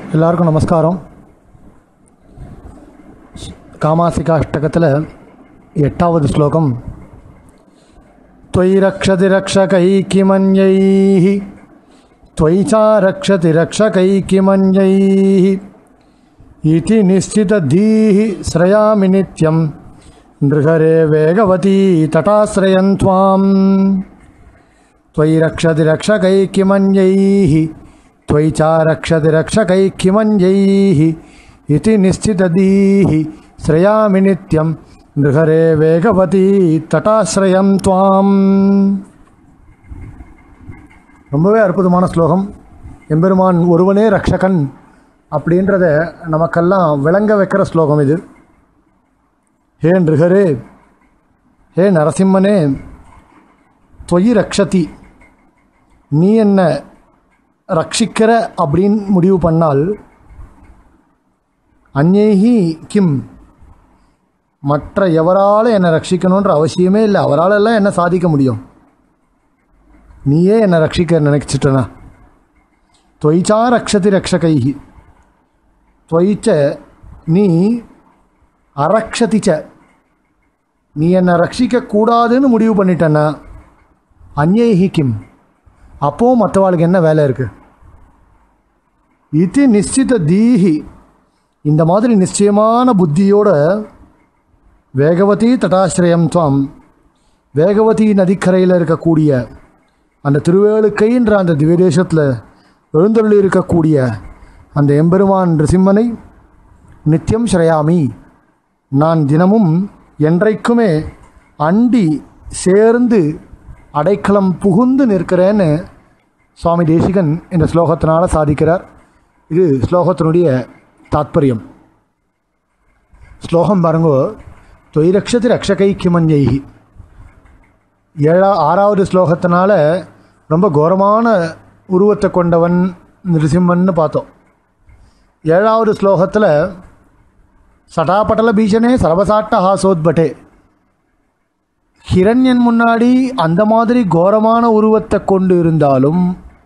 எல்லாருக்கும் நமஸ்காரம். காமாசிகாஷ்டகத்தில் 8வது ஸ்லோகம். त्वयि रक्षति रक्षकैकिमन्यैः त्वयि च रक्षति रक्षकैकिमन्यैः इति निश्चितधीः श्रयामि नित्यं नृहरे वेगवती तटाश्रयं त्वां. त्वयि रक्षति रक्षकैकिमन्यैः त्वयि च रक्षति रक्षकैकिमन्यैः इति निश्चितधीः श्रयामि नित्यं नृहरे वेगवती तटाश्रयं त्वां. ரொம்பவே அற்புதமான ஸ்லோகம். எம்பெருமான் ஒருவனே ரக்ஷகன் அப்படின்றத நமக்கெல்லாம் விளங்க வைக்கிற ஸ்லோகம் இது. ஹே நிருகரே, ஹே நரசிம்மனே, தொயி ரக்ஷதி, நீ என்ன ரட்சிக்கிற அப்படின்னு முடிவு பண்ணால், அந்நேஹி கிம், மற்ற எவரால் என்னை ரட்சிக்கணுன்ற அவசியமே இல்லை. அவரால் எல்லாம் என்ன சாதிக்க முடியும்? நீயே என்னை ரட்சிக்க நினைச்சிட்டனா. தொய்ச்சா ரக்ஷதி ரக்ஷகைஹி, தொய்ச்ச நீ, அரக்ஷதிச்ச நீ என்னை ரட்சிக்கக்கூடாதுன்னு முடிவு பண்ணிட்டனா. அந்நேஹி கிம், அப்போது மற்றவாளுக்கு என்ன வேலை இருக்குது? இது நிச்சித தீஹி, இந்த மாதிரி நிச்சயமான புத்தியோட வேகவதி தட்டாசிரயம் துவம், வேகவதி நதிக்கரையில் இருக்கக்கூடிய அந்த திருவேலுக்கைன்ற அந்த திவ்யதேசத்தில் எழுந்தருளி இருக்கக்கூடிய அந்த எம்பெருமான் நிருசிம்மனை நித்தியம் ஸ்ரயாமி, நான் தினமும் என்றைக்குமே அண்டி சேர்ந்து அடைக்கலம் புகுந்து நிற்கிறேன்னு சுவாமி தேசிகன் இந்த ஸ்லோகத்தினால் சாதிக்கிறார். இது ஸ்லோகத்தினுடைய தாத்பரியம். ஸ்லோகம் பாருங்கோ. தொய் ரக்ஷதி ரக்ஷகைக்கிமன்யைஹி, 6வது ஸ்லோகத்தினால ரொம்ப கோரமான உருவத்தை கொண்டவன் நிருசிம்மன்னு பார்த்தோம். 7வது ஸ்லோகத்தில் சடாபட்டல பீஷனே சர்வசாட்ட ஹாசோத்பட்டே, ஹிரண்யன் முன்னாடி அந்த மாதிரி கோரமான உருவத்தை கொண்டு இருந்தாலும்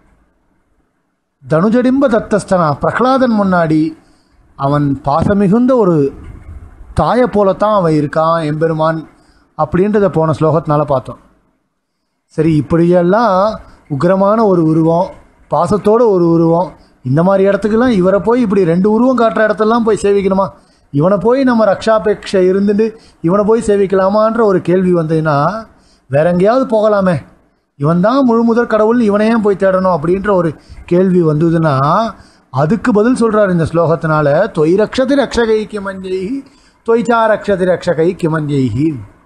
தனுஜடிம்ப தத்தஸ்தனா, பிரகலாதன் முன்னாடி அவன் பாசமிகுந்த ஒரு தாயை போலத்தான் அவன் இருக்கான் எம்பெருமான் அப்படின்றத போன ஸ்லோகத்தினால பார்த்தோம். சரி, இப்படியெல்லாம் உக்ரமான ஒரு உருவம், பாசத்தோடு ஒரு உருவம், இந்த மாதிரி இடத்துக்கெல்லாம் இவரை போய் இப்படி 2 உருவம் காட்டுற இடத்துலலாம் போய் சேவிக்கணுமா? இவனை போய் நம்ம ரக்ஷாபேட்சை இருந்துட்டு இவனை போய் சேவிக்கலாமான்ற ஒரு கேள்வி வந்ததுன்னா வேற எங்கேயாவது போகலாமே, இவன் தான் முழு முதற் கடவுள், இவனையே போய் தேடணும் அப்படின்ற ஒரு கேள்வி வந்ததுன்னா அதுக்கு பதில் சொல்கிறார் இந்த ஸ்லோகத்தினால. தொய் ரக்ஷதி ரக்ஷகைக்கு மஞ்சைஹி தொய்ச்சா ரக்ஷதி ரக்ஷகைக்கு மஞ்சைஹி,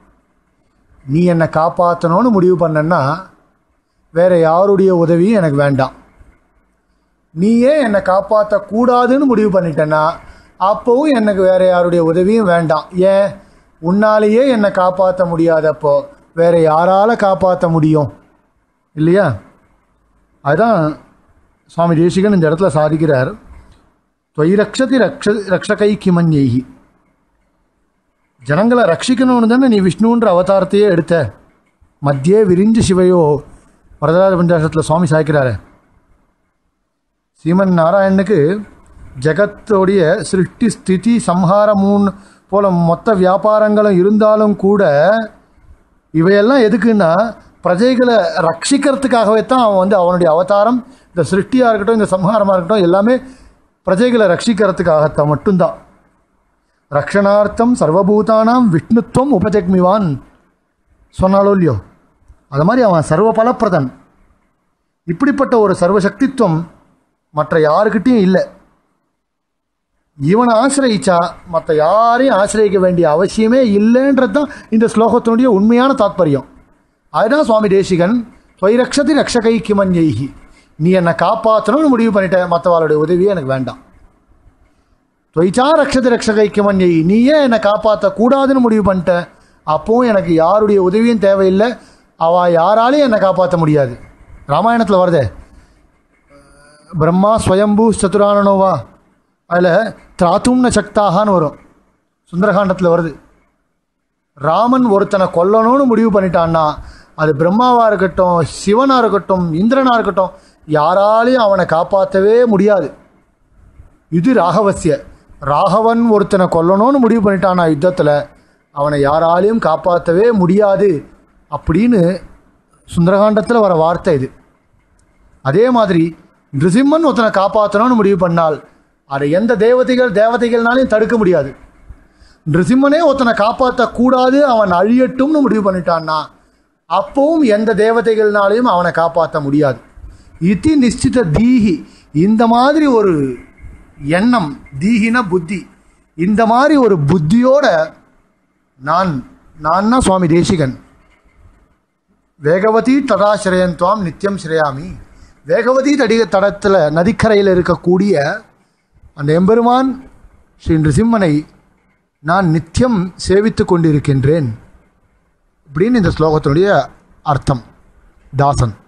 நீ என்னை காப்பாற்றணும்னு முடிவு பண்ணன்னா வேறு யாருடைய உதவியும் எனக்கு வேண்டாம். நீயே என்னை காப்பாற்றக்கூடாதுன்னு முடிவு பண்ணிட்டேன்னா அப்போவும் எனக்கு வேறு யாருடைய உதவியும் வேண்டாம். ஏன்? உன்னாலேயே என்னை காப்பாற்ற முடியாதப்போ வேறு யாரால் காப்பாற்ற முடியும் இல்லையா? அதுதான் சுவாமி தேசிகன் இந்த இடத்துல சாதிக்கிறார். தொய் ரக்ஷதி ரக்ஷகைக்கு மஞ்சைஹி, ஜனங்களை ரட்சிக்கணும்னு தானே நீ விஷ்ணுன்ற அவதாரத்தையே எடுத்த. மத்தியே விரிஞ்சு சிவையோ வரதராஜ பஞ்சாசத்தில் சுவாமி சாய்க்கிறாரு. ஸ்ரீமன் நாராயணனுக்கு ஜகத்தோடைய சிருஷ்டி ஸ்திதி சம்ஹாரமுன் போல மொத்த வியாபாரங்களும் இருந்தாலும் கூட இவையெல்லாம் எதுக்குன்னா பிரஜைகளை ரட்சிக்கிறதுக்காகவே தான் அவன் அவனுடைய அவதாரம். இந்த சிருஷ்டியாக இருக்கட்டும், இந்த சம்ஹாரமாக இருக்கட்டும், எல்லாமே பிரஜைகளை ரட்சிக்கிறதுக்காகத்தான் மட்டும்தான். ரக்ஷணார்த்தம் சர்வபூதானாம் விஷ்ணுத்துவம் உபஜக்மிவான் சொன்னாலோ இல்லையோ, அது மாதிரி அவன் சர்வ பலப்பிரதன். இப்படிப்பட்ட ஒரு சர்வசக்தித்துவம் மற்ற யாருக்கிட்டையும் இல்லை. இவனை ஆசிரியிச்சா மற்ற யாரையும் ஆசிரியிக்க வேண்டிய அவசியமே இல்லைன்றது தான் இந்த ஸ்லோகத்தினுடைய உண்மையான தாத்பரியம். அதுதான் சுவாமி தேசிகன் தொய் ரக்ஷதி ரக்ஷகைக்கு மஞ்சைஹி, நீ என்னை காப்பாற்றணும்னு முடிவு பண்ணிட்டேன், மற்றவாளுடைய உதவியே எனக்கு வேண்டாம். தொய்ச்சா ரக்ஷதி ரக்ஷகைக்கு மஞ்சைஹி, நீயே என்னை காப்பாற்றக்கூடாதுன்னு முடிவு பண்ணிட்டேன், அப்போவும் எனக்கு யாருடைய உதவியும் தேவையில்லை, அவள் யாராலையும் என்னை காப்பாற்ற முடியாது. ராமாயணத்தில் வருதே, பிரம்மா ஸ்வயம்பூ சதுரானனோவா, அதில் திராத்தும்ன சக்தாகான்னு வரும், சுந்தரகாண்டத்தில் வருது. ராமன் ஒருத்தனை கொல்லணும்னு முடிவு பண்ணிட்டான்னா அது பிரம்மாவாக இருக்கட்டும், சிவனாக இருக்கட்டும், இந்திரனாக இருக்கட்டும், யாராலையும் அவனை காப்பாற்றவே முடியாது. இது ராகவசிய, ராகவன் ஒருத்தனை கொல்லணும்னு முடிவு பண்ணிட்டானா யுத்தத்தில், அவனை யாராலையும் காப்பாற்றவே முடியாது அப்படின்னு சுந்தரகாண்டத்தில் வர வார்த்தை இது. அதே மாதிரி நிருசிம்மன் ஒருத்தனை காப்பாற்றணும்னு முடிவு பண்ணால் அதை எந்த தேவதைகள்னாலையும் தடுக்க முடியாது. நிருசிம்மனே ஒருத்தனை காப்பாற்றக்கூடாது, அவன் அழியட்டும்னு முடிவு பண்ணிட்டான்னா அப்பவும் எந்த தேவதைகள்னாலையும் அவனை காப்பாற்ற முடியாது. இதி நிச்சித தீஹி, இந்த மாதிரி ஒரு எண்ணம், தீஹின புத்தி, இந்த மாதிரி ஒரு புத்தியோட நான் சுவாமி தேசிகன் வேகவதி தடாசிரயன் துவாம் நித்தியம் ஸ்ரேயாமி, வேகவதி தடத்தில் நதிக்கரையில் இருக்கக்கூடிய அந்த எம்பெருமான் ஸ்ரீ நிருசிம்மனை நான் நித்தியம் சேவித்து கொண்டிருக்கின்றேன் அப்படின்னு இந்த ஸ்லோகத்தினுடைய அர்த்தம். தாசன்.